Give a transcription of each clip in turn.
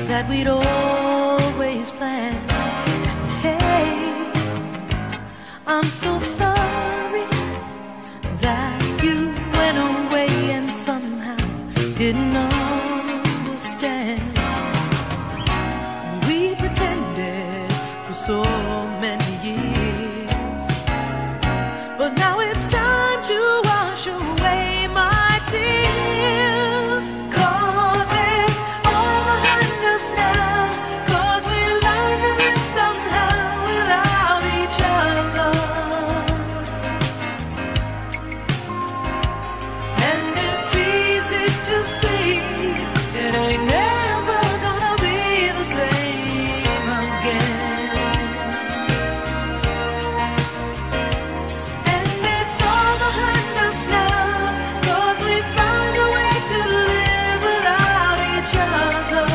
that we'd always planned. Hey, I'm so sorry that you went away and somehow didn't understand. We pretended for so many years, but now it's time to wash away my tears. 'Cause it's all behind us now, 'cause we learned to live somehow without each other. And it's easy to see it ain't never gonna be the same again. And it's all behind us now, 'cause we found a way to live without each other.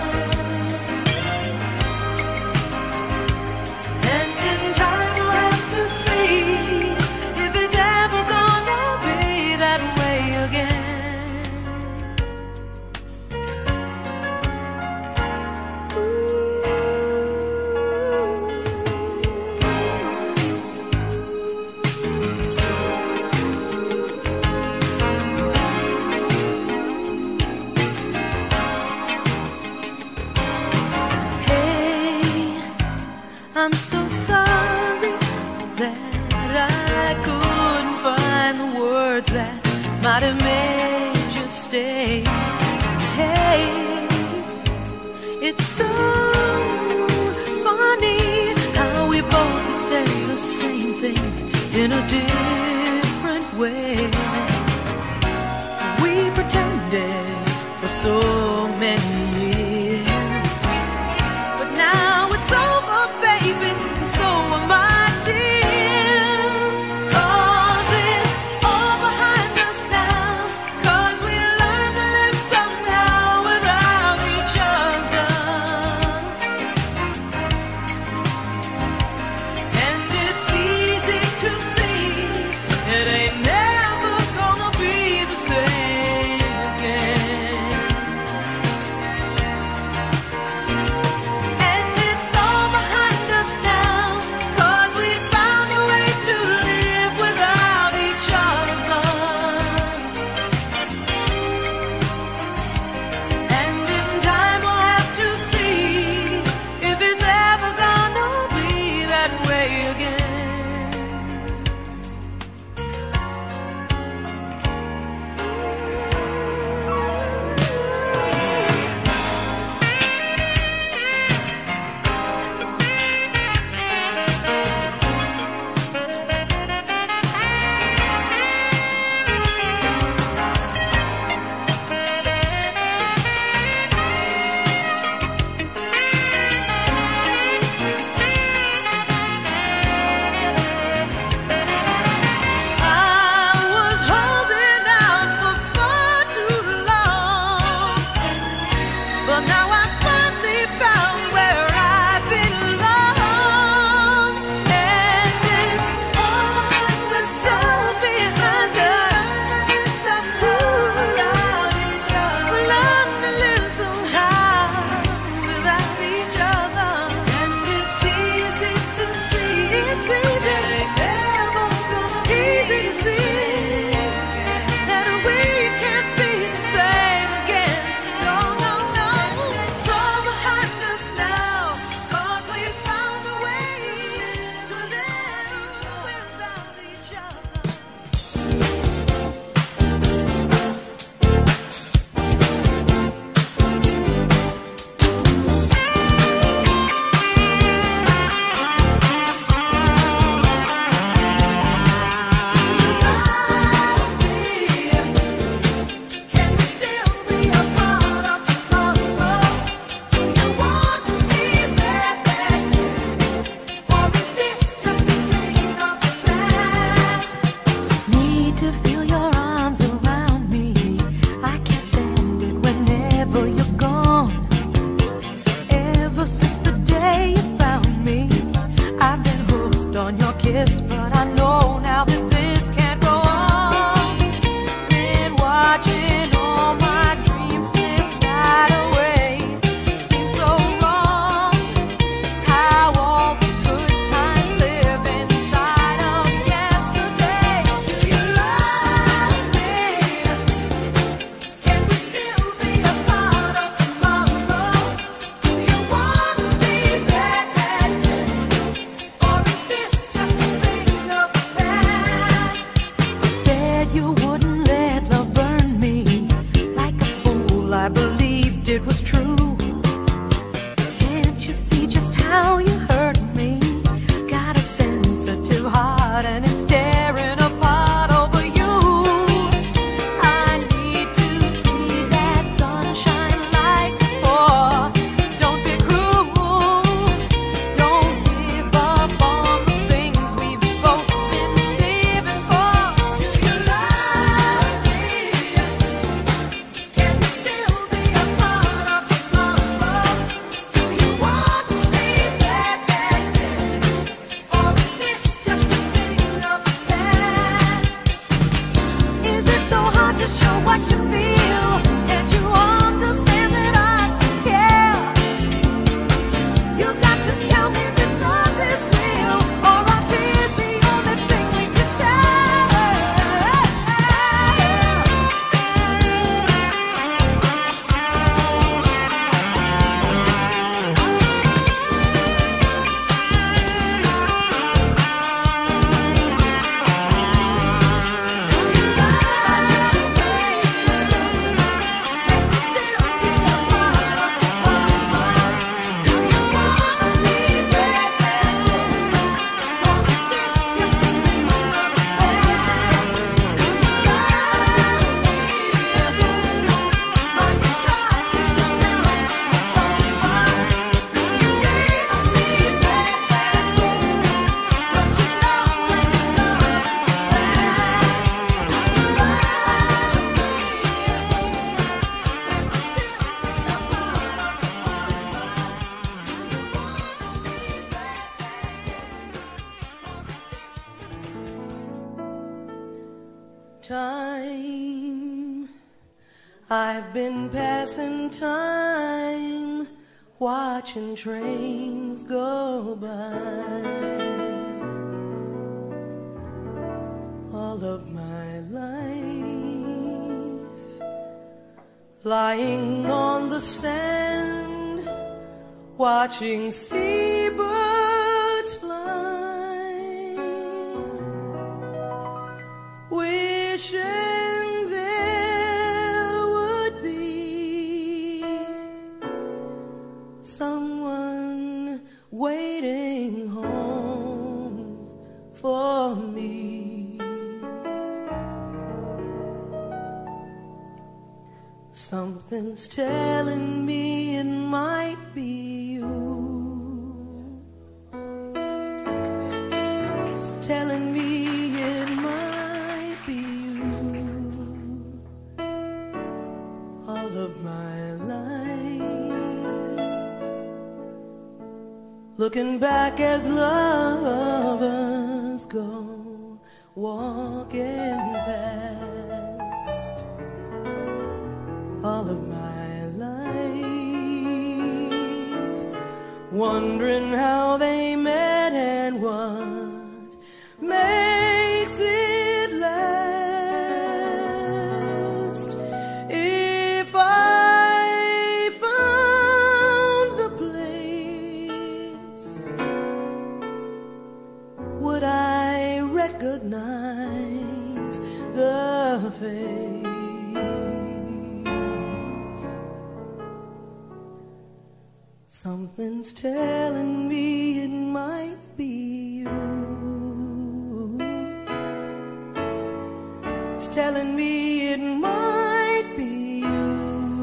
And in time we'll have to see if it's ever gonna be that way again. Hey, I'm so sorry that I couldn't find the words that might have made you stay. Hey, it's so funny how we both would say the same thing in a different way. We pretended for so many years, but now it's over, baby, and so are my tears. 'Cause it's all behind us now, 'cause we learned to live somehow without each other. And it's easy to see it ain't never gonna be the same again. And it's all behind us now, 'cause we found a way to live without each other. And in time we'll have to see if it's ever gonna be that way again. I was holding out for far too long, but now I finally found where I belong. And it's all the soul behind us. Without each other, we learn to live somehow without each other. And it's easy to see, it's easy, easy to see that we can't be the same again. No, no, no. It's all behind us now, 'cause we found a way to live without each other. Can we still be a part of tomorrow? Do you want me back? Or is this just a thing of the past? Need to feel your arms around me. I can't stand it whenever you're gone. Ever since the day you found me, I've been hooked on your kiss, but I know now that this can't go on. Been watching all my dreams slip right away. Seems was true. Can't you see just how you hurt me? Got a sensitive heart and it's tearing apart over you. I need to see that sunshine light before. Don't be cruel. Don't give up on the things we've both been living for. Do you love me? Can we still be a part of tomorrow? Do you want me back then? Or is this just a thing of the past? Is it so hard to show what you feel? Can't you understand that I still care? You got to tell me this love is real, or our tears the only thing we can share. Time, I've been passing time, watching trains go by. All of my life, lying on the sand, watching seabirds fly, wishing there would be someone waiting home for me. Something's telling me it might be you. It's telling me it might be you. All of my life, looking back as lovers go walking past. All of my life, wondering how they met and what makes it last. If I found the place, would I recognize the face? Something's telling me it might be you. It's telling me it might be you.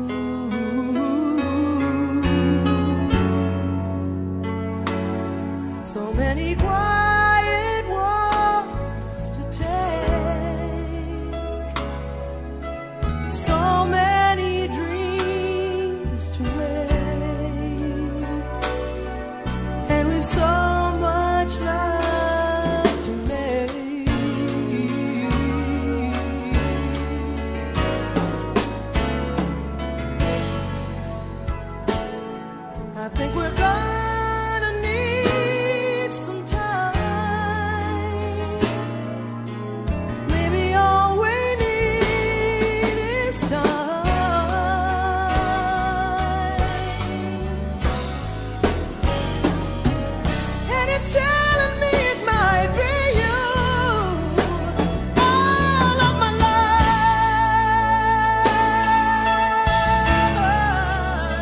So many quiet walks to take, so many dreams to wake, and we've so much love to make. I think we're gonna need some time. Maybe all we need is time. And it's telling me it might be you. All of my life,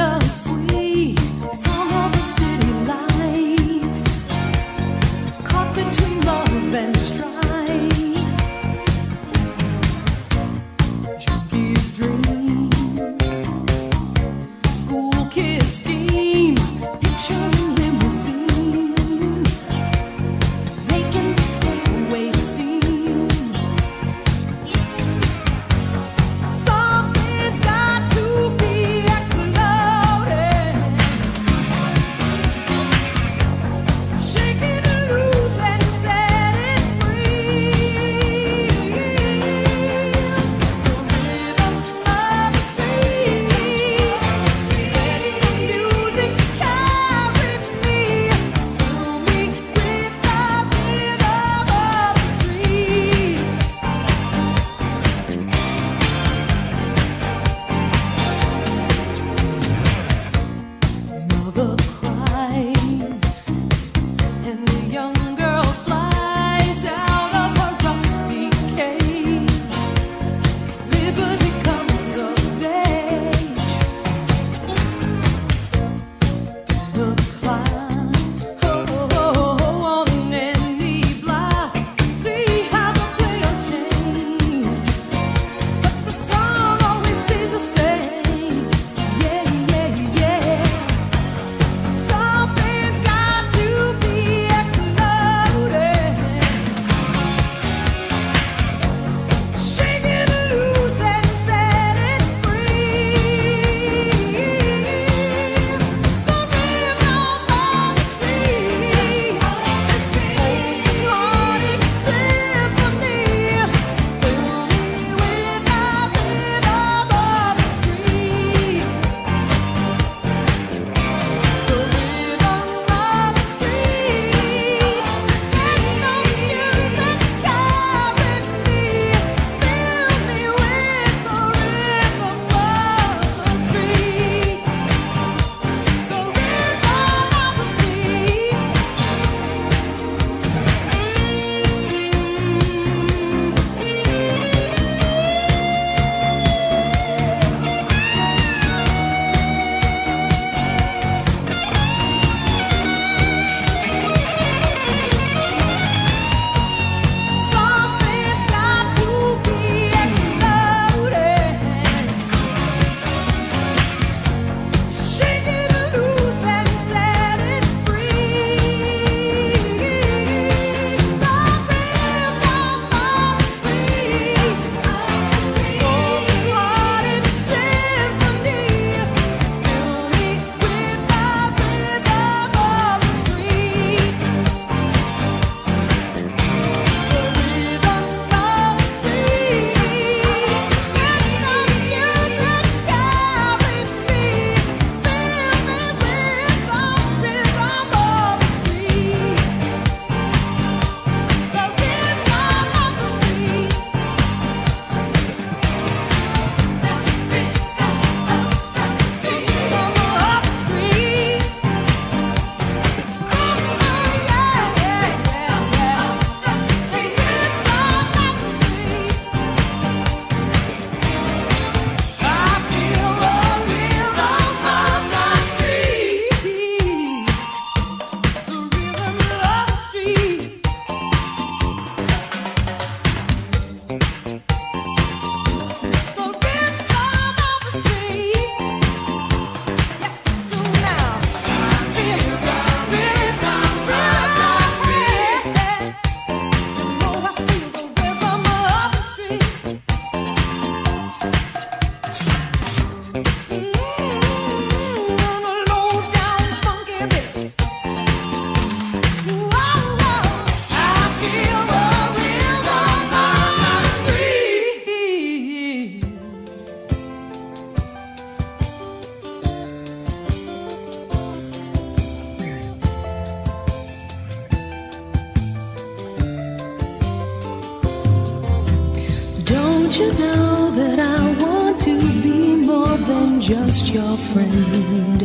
Don't you know that I want to be more than just your friend?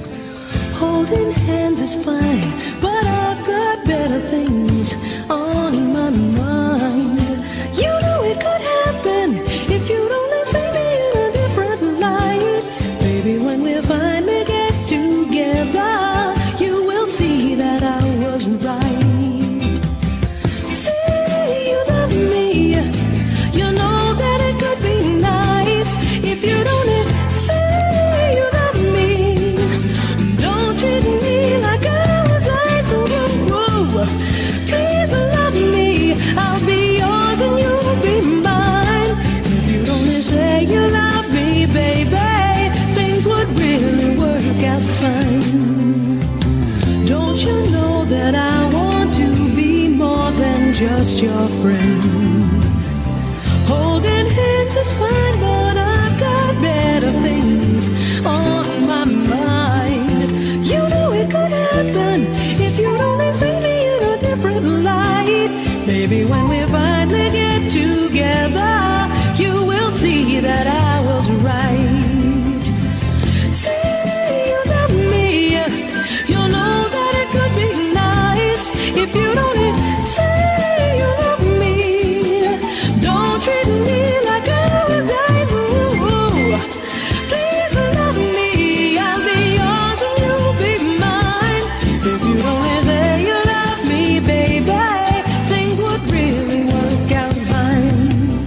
Holding hands is fine, but I've got better things on my mind. You know it could happen if you don't see me in a different light. Baby, when we're finally just your friend. Holding hands is fine, but I've got better things on my mind. You know it could happen if you'd only see me in a different light. Maybe when we finally get together, you will see that I was right. Say you love me, you'll know that it could be nice if you'd only say you love me. Don't treat me like I was ice. Ooh, please love me, I'll be yours and you'll be mine. If you'd only say you love me, baby, things would really work out fine.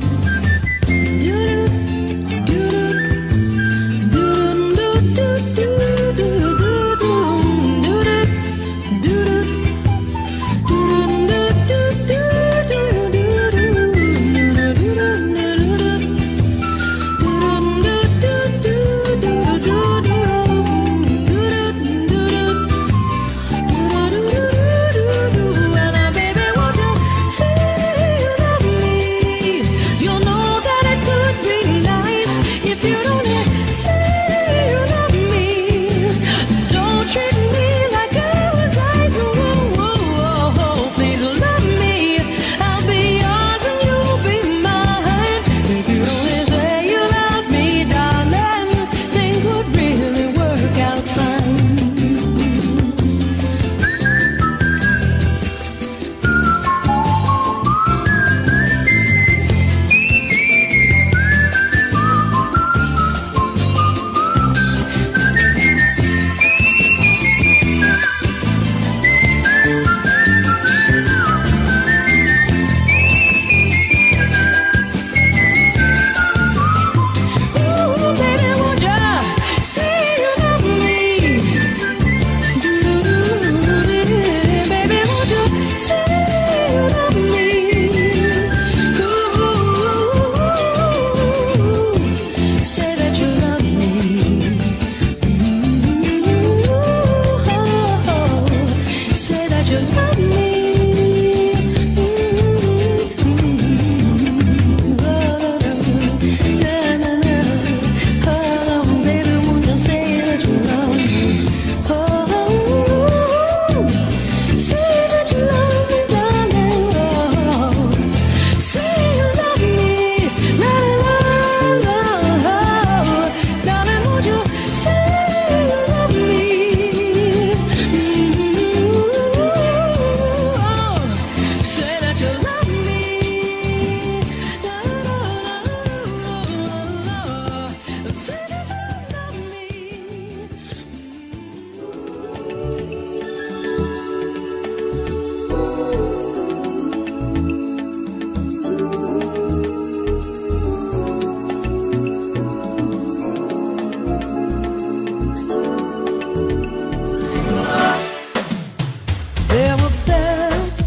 There were bells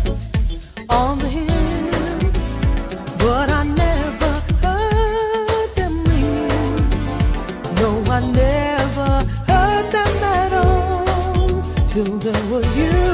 on the hill, but I never heard them ring. No, I never heard them at all till there was you.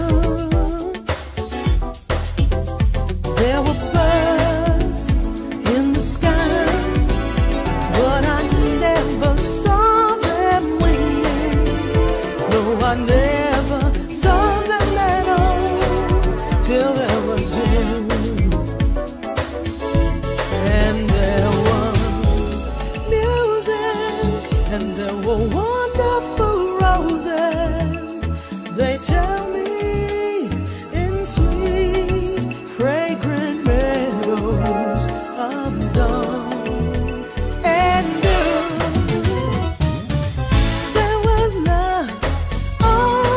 There were birds in the sky, but I never saw them winging. No, I never saw them at all till there was you. And there was music, and there were wonderful roses. They tell me in sweet, fragrant meadows of dawn and dew. There was love all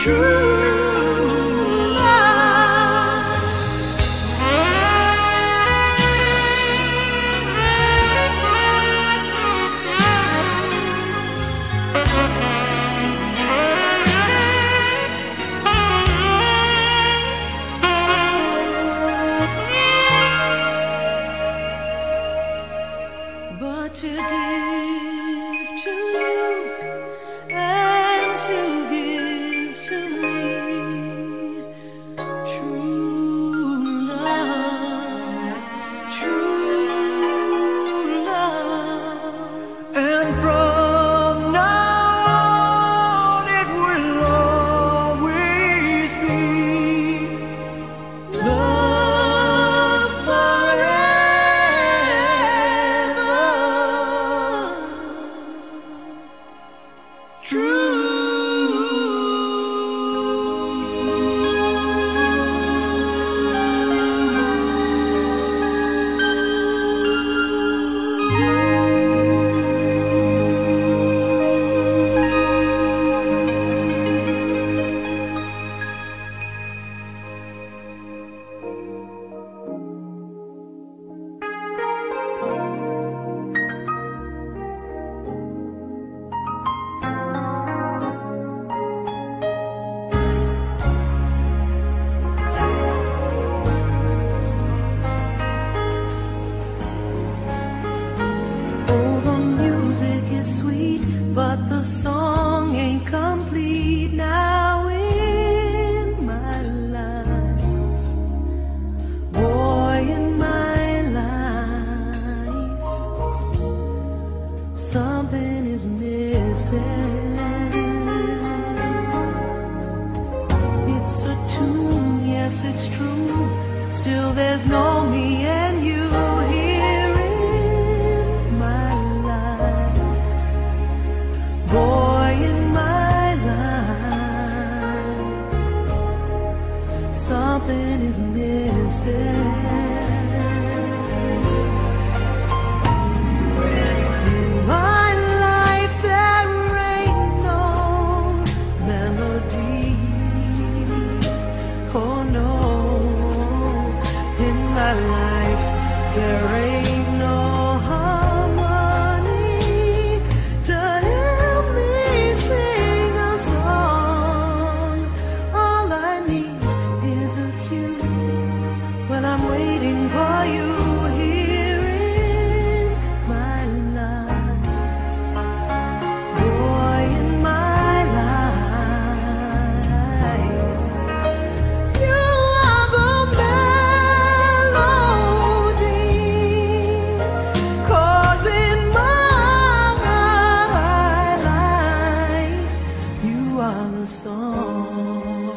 But to give to you and to give to me true love, true love. And from now on it will always be love forever. Oh, the music is sweet, but the song ain't complete now in my life. Boy, in my life, something is missing. It's a tune, yes, it's true. Still, there's no me and you here in my life. Boy, in my life, something is missing. In my life, there ain't no melody. Oh no, in my life there ain't no harmony to help me sing a song. All I need is a cue when I'm waiting for you here in my life. Boy, in my life, you are the melody, 'cause in my life, you are the song.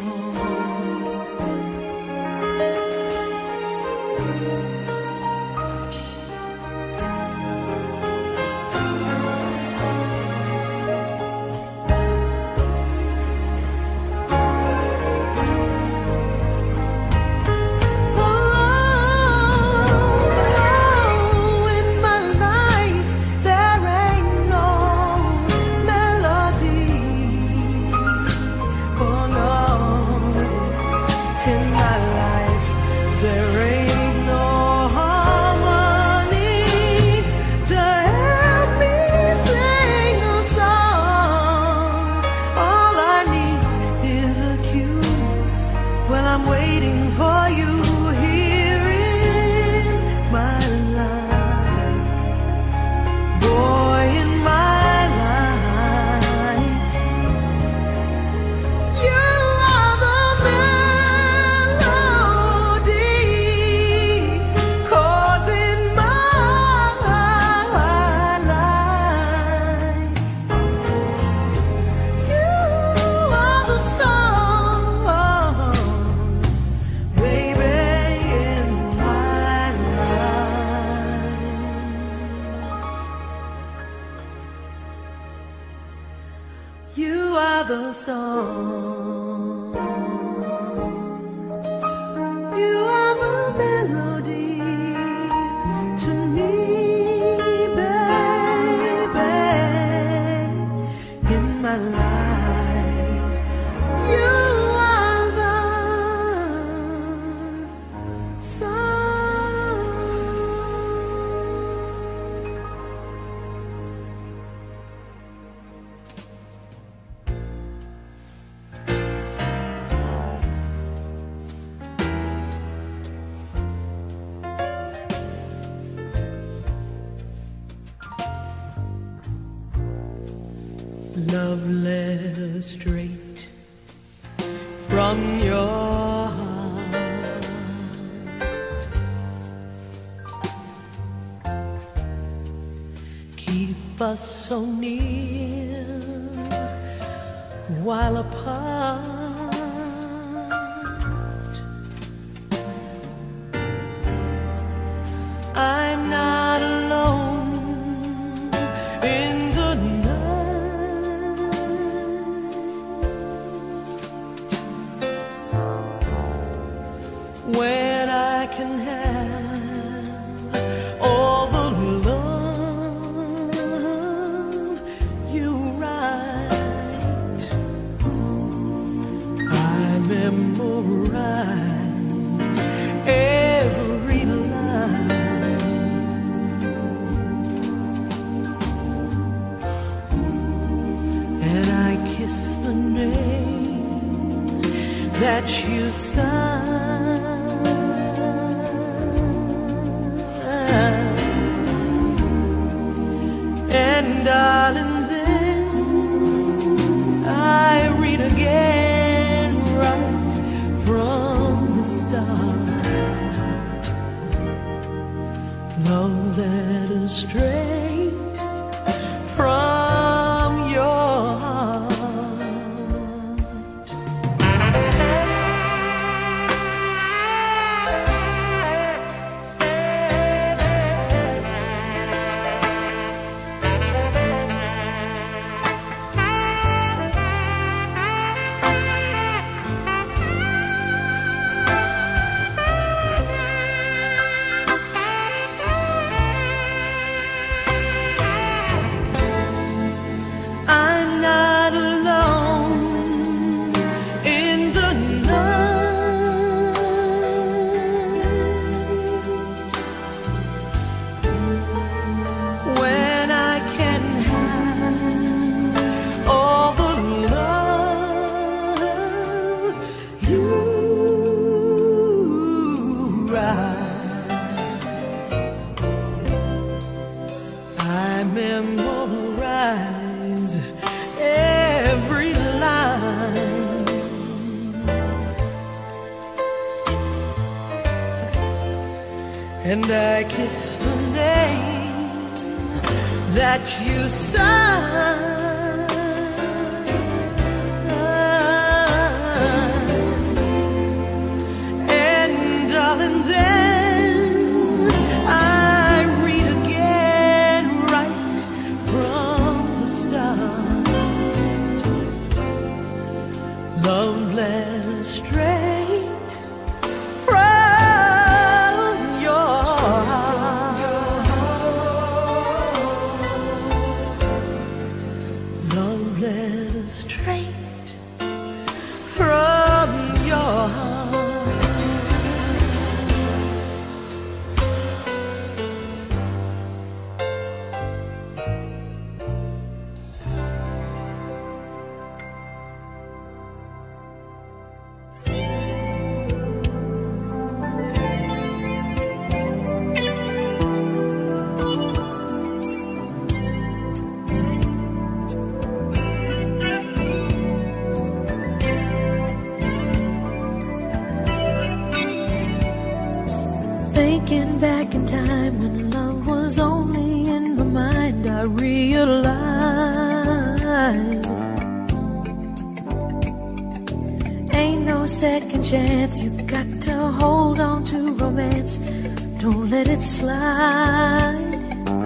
Oh, in my life there ain't no melody. Oh no, in my life there ain't no harmony to help me sing a song. All I need is a cue when I'm waiting for you here in my life. Boy, in my life, you are the melody, 'cause in my life, you are the song, baby, in my life. You are the song. You are the melody to me, baby, in my life. You love letter straight from your heart. Keep us so near while apart. I'm not alone in the night when I can have all the love you write. I memorize every line, and I kiss the name that you sign. And darling, then I read again right from the start. Love letters straight from your heart. I'm not alone in the night when I can have all the love you write. I memorize every line, and I kiss the name that you sign. And darling, then I read again right from the start. Love letter straight from your heart. Love letter straight from your heart. Thinking back in time when love was only in my mind, I realize ain't no second chance. You got to hold on to romance, don't let it slide.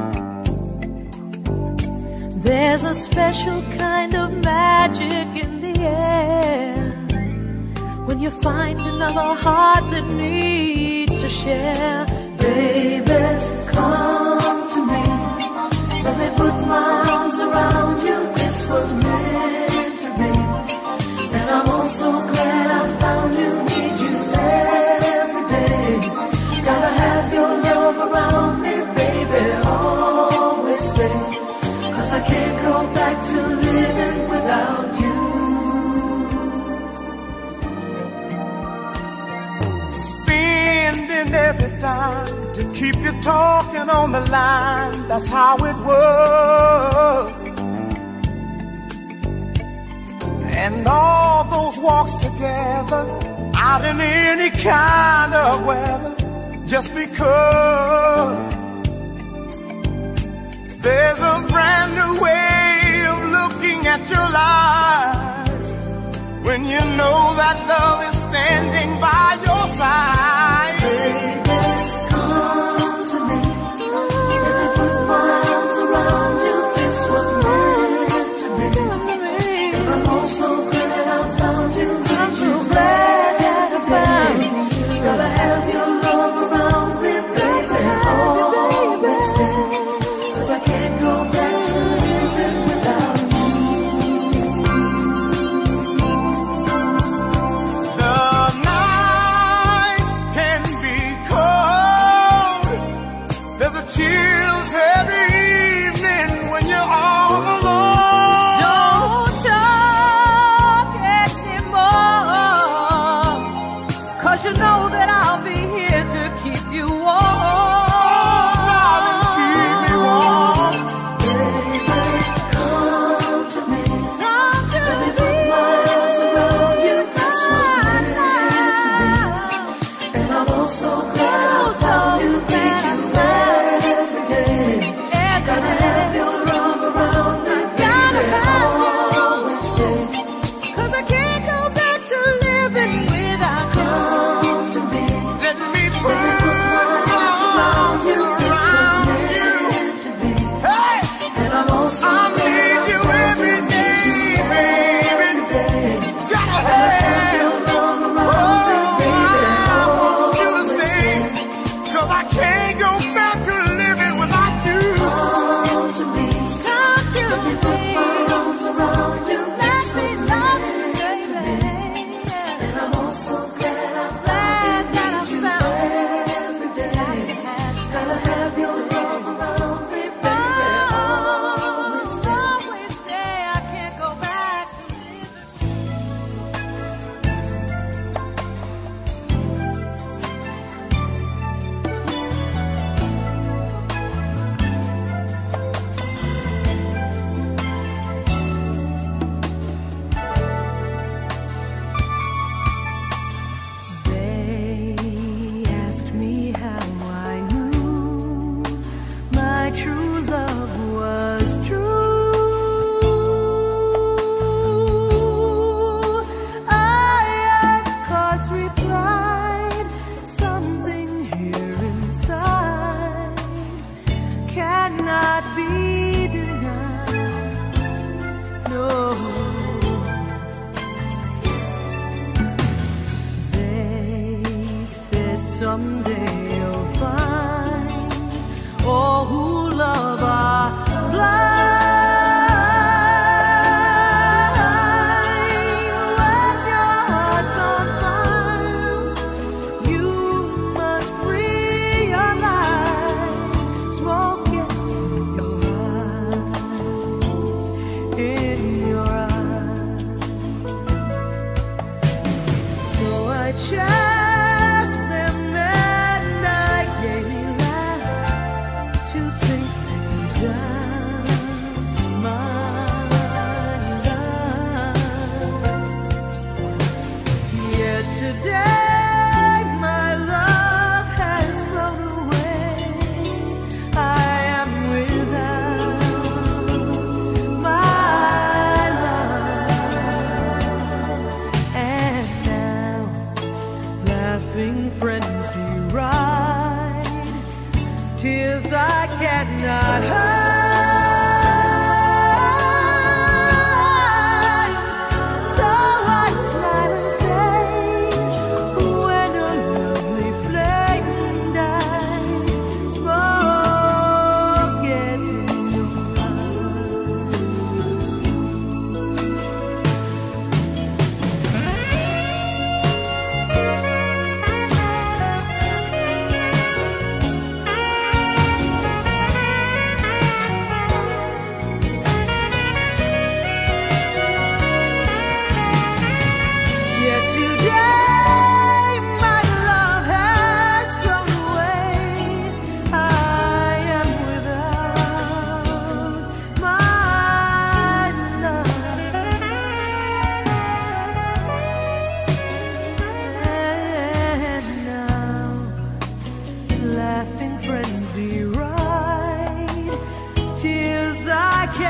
There's a special kind of magic in the air when you find another heart that needs to share. Baby, come to me, let me put my arms around you. This was meant to be, and I'm also glad I found you. Need you every day, gotta have your love around me, baby, always stay, 'cause I can't go back to living without you. Spending every dime to keep you talking on the line, that's how it was. and all those walks together out in any kind of weather, just because there's a brand new way of looking at your life when you know that love is standing by your side. Baby, come to me. Let me put my arms around you. This was meant to be. And I'm also glad I found you. I'm so glad that I found you. Gotta have your love around me, baby. Always stay. 'Cause I can't go back to living without you. The night can be cold. There's a chill every evening when you're all alone. Don't talk anymore, 'cause you know that I'll be here to keep you warm. Darling, keep me warm. Baby, come to me. Let me put my arms around you. This was meant to be. And I'm also glad I found you. Need you every day. Gotta have your love around me, baby. Always stay. 'Cause I can't go back to living without you. Come to me. Let me put My arms around you. This was meant to be. hey, And I'm also I glad need you I found every day, every baby. day. Gotta Have have your love around me, baby. I want you to Always stay, 'cause I can't go back to living without you. come to me. Let me put my arms around you. This was meant to be. And I'm also glad I found you. Need you every day. Gotta have your love around me, baby. Always stay. I can't go back to living. They asked me how I knew my true love was true. I, of course, replied, something here inside cannot be denied. No. They said someday you'll find all who love are blind. When your heart's on fire, you must realize smoke gets in your eyes, in your eyes. So I checked them and I gaily laughed to think that you done my love. Yet today my love has flown away. I am without my love. And now laughing friends do you ride, tears I cannot hide. So I smile and say, when a lovely flame dies, smoke gets in your eyes.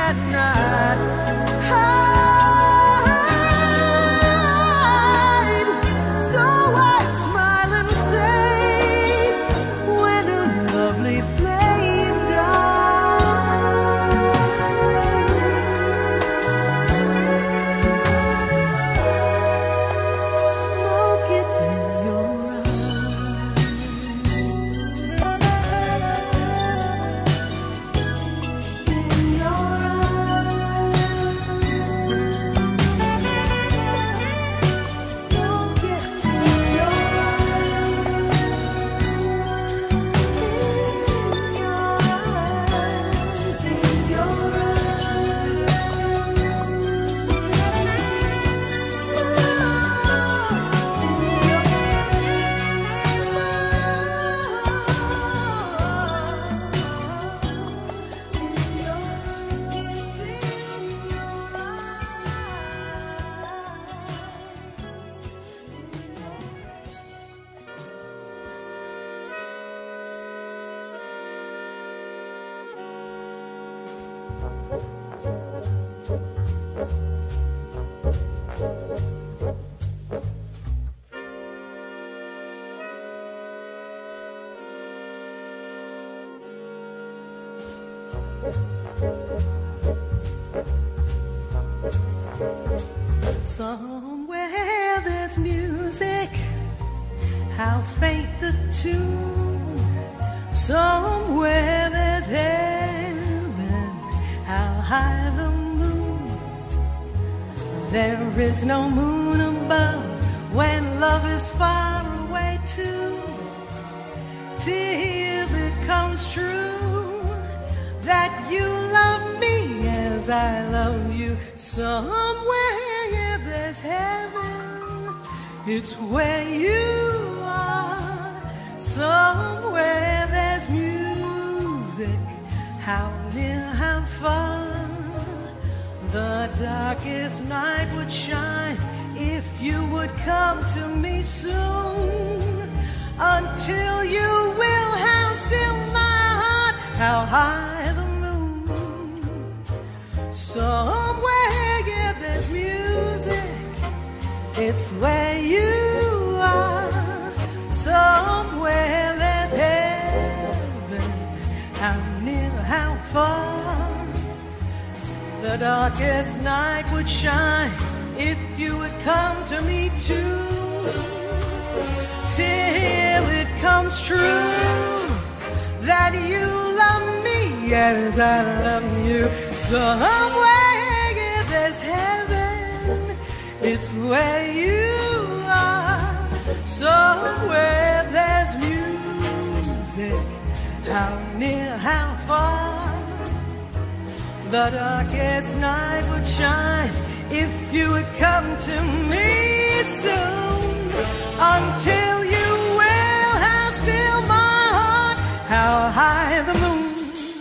at night. Hide. So I smile and say, when a lovely flame dies, smoke it's in your somewhere there's music, how faint the tune. Somewhere there's heaven, how high the moon. There is no moon above when love is far away too. Till it comes true that you love me as I love you. Somewhere there's heaven, it's where you are. Somewhere there's music, how near, how far. The darkest night would shine if you would come to me soon. Until you will have still my heart, how high the moon. Somewhere, yeah, there's music, it's where you are. Somewhere there's heaven, how near, how far. The darkest night would shine if you would come to me too. Till it comes true that you love me as I love you. Somewhere, yeah, there's heaven, it's where you are. Somewhere there's music, how near, how far. The darkest night would shine if you would come to me soon. Until you will have still my heart, how high the moon.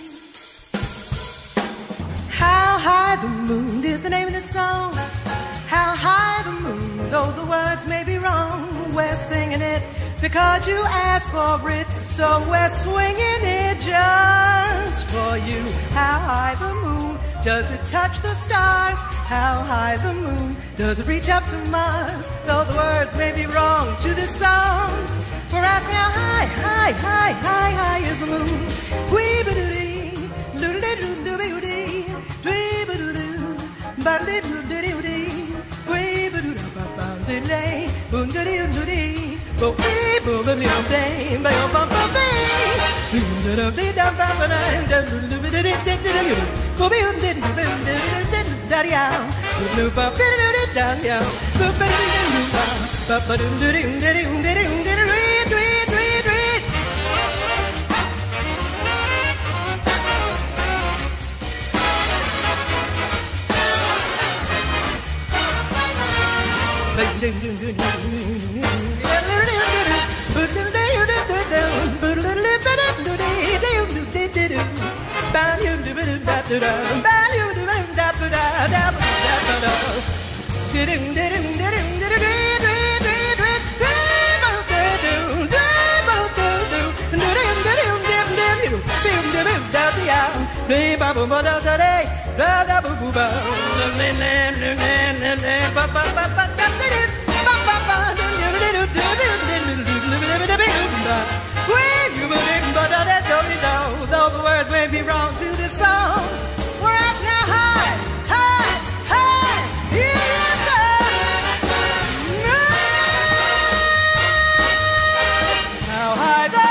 How high the moon is the name of the song. How high the moon, though the words may be wrong. We're singing it because you asked for it, so we're swinging it just for you. How high the moon, does it touch the stars? How high the moon, does it reach up to Mars? Though the words may be wrong to this song, we're asking how high, high, high, high, high is the moon. Wee-ba-doo-dee, doo-doo-dee-doo-doo-dee, dwee-ba-doo-doo, ba-doo-doo-doo-doo-dee, wee-ba-doo-da-ba-ba-dee, boom-doo-dee-doo-dee, bo-wee-boom-ba-dee-doo-dee, ba-yo-ba-ba-bee, doo-doo-doo-dee-da-ba-ba-dee, bo-wee-boom-dee-doo-doo-dee-da-dee-ow, doo-doo-ba-dee-doo-dee-da-dee-ow, ba-ba-doo-doo-dee-doo-dee-doo-dee-doo-dee-doo-dee. Those words may be wrong to this song. We're out now high, high, high. Here you go. How high the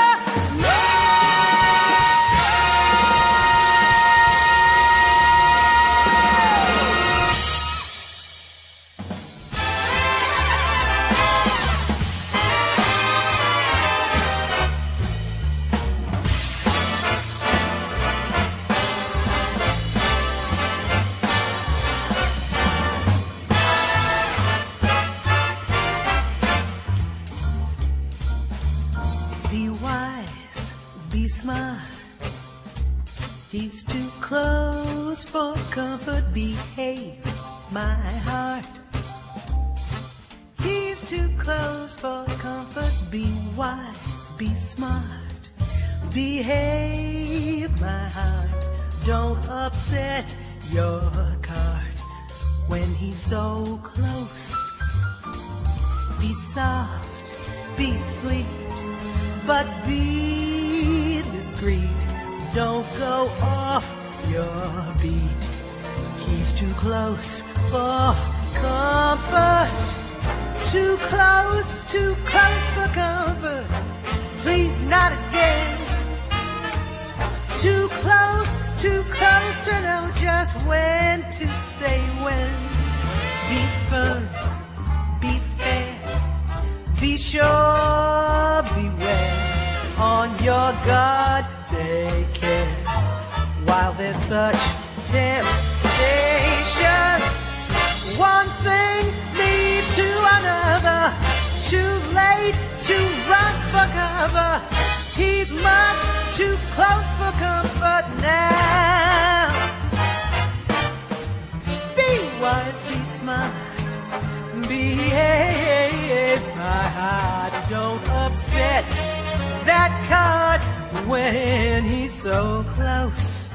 He's too close for comfort, behave, my heart. He's too close for comfort, be wise, be smart. Behave, my heart, don't upset your cart. When he's so close, be soft, be sweet, but be discreet. Don't go off your beat. He's too close for comfort. Too close for comfort. Please not again. Too close to know just when to say when. Be firm, be fair, be sure, beware. On your guard, take care. While there's such temptation, one thing leads to another. Too late to run for cover. He's much too close for comfort now. Be wise, be smart, behave, my heart. Don't upset that card when he's so close.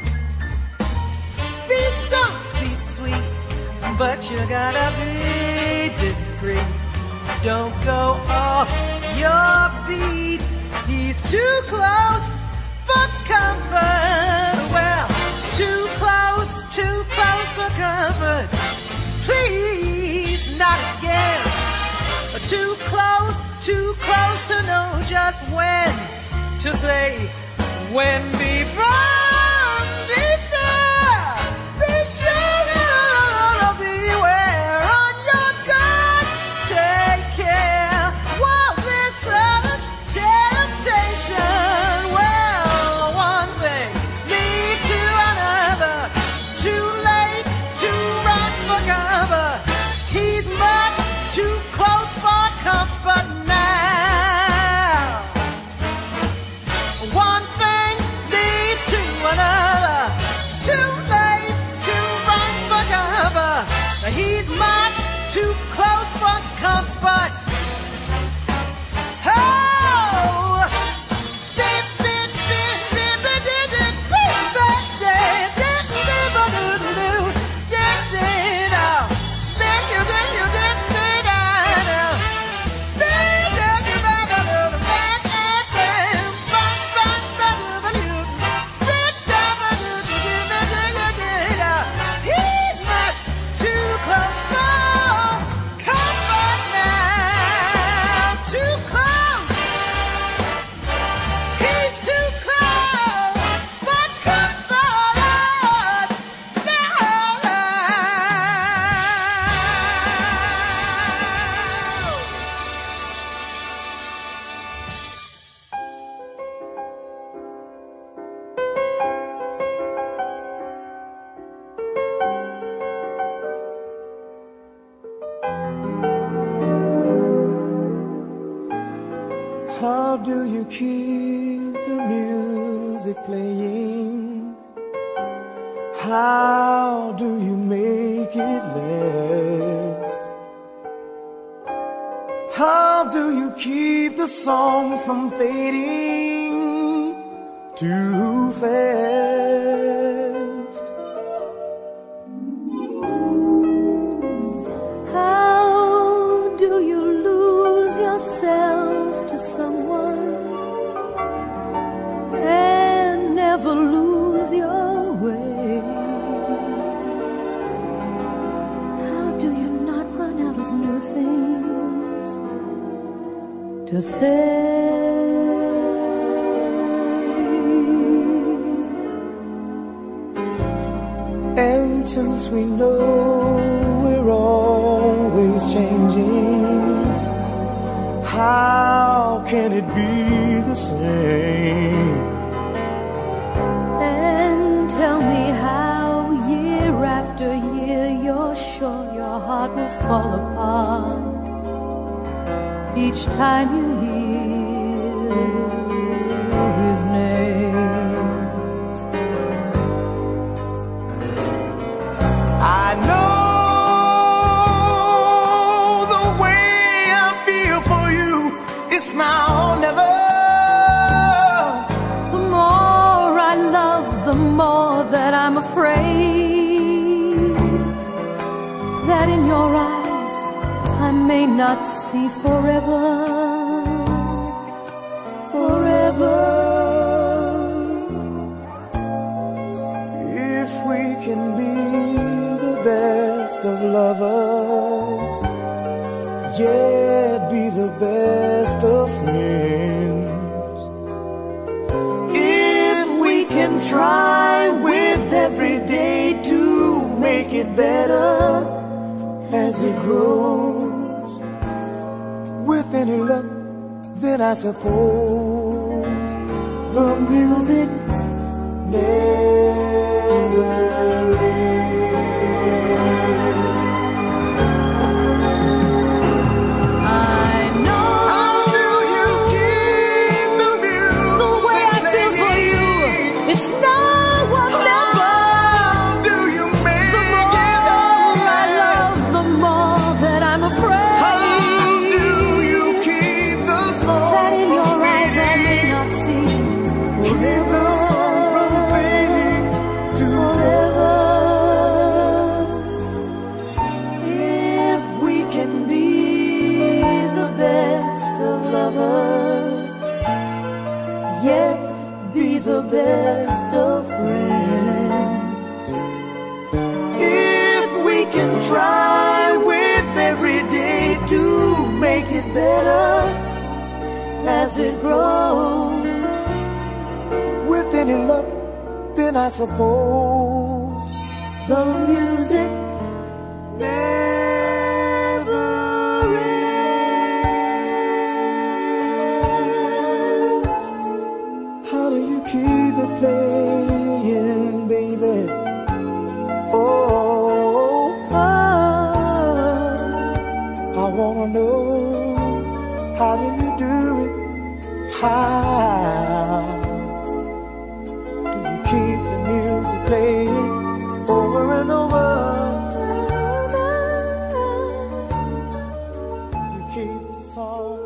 Be soft, be sweet, but you gotta be discreet. Don't go off your beat. He's too close for comfort. Well, too close for comfort. Please, not again. Too close to know just when to say when. Be firm, be fair, be sure, beware. On your guard, take care. While there's such temptation, well, one thing leads to another. Too late to run for cover. He's much too close for comfort now. One thing leads to another. Too late to run for cover. He's much too close for comfort. Oh! How do you keep the music playing? How do you make it last? How do you keep the song from fading too fast? to say. And since we know we're always changing, how can it be the same? And tell me how year after year you're sure your heart will fall apart each time you hear his name. I know the way I feel for you, it's now or never. The more I love, the more that I'm afraid that in your eyes I may not see forever, forever. If we can be the best of lovers, yeah, be the best of friends. If we can try with every day to make it better as it grows, with any luck, then I suppose the music never best of friends. If we can try with every day to make it better as it grows, with any luck, then I suppose the music never ends. How do you keep it playing, baby? Oh, I wanna know, how do you do it? How do you keep the music playing over and over? You keep the song.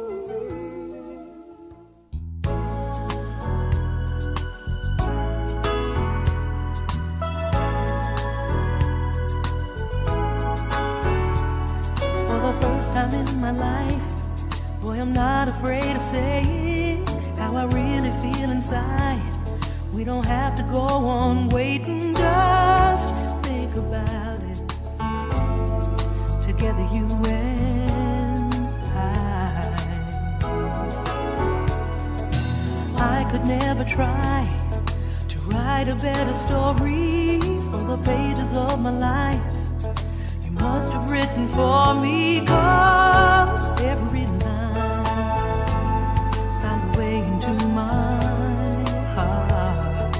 Time in my life, boy, I'm not afraid of saying how I really feel inside. We don't have to go on waiting, just think about it. Together, you and I could never try to write a better story for the pages of my life. Must have written for me, 'cause every line found a way into my heart.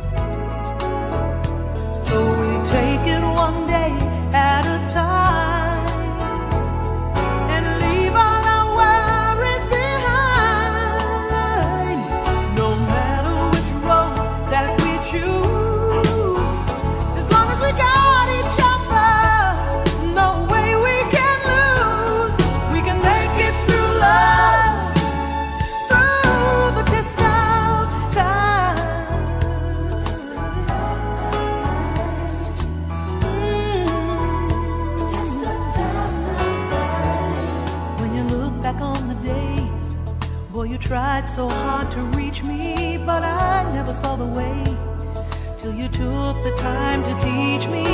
So we take it one day at a time and leave all our worries behind. No matter which road that we choose, as long as we got each other, no way we can lose. We can make it through love, through the test of time. When you look back on the days, boy, you tried so hard to reach me, but I never saw the way till you took the time to teach me.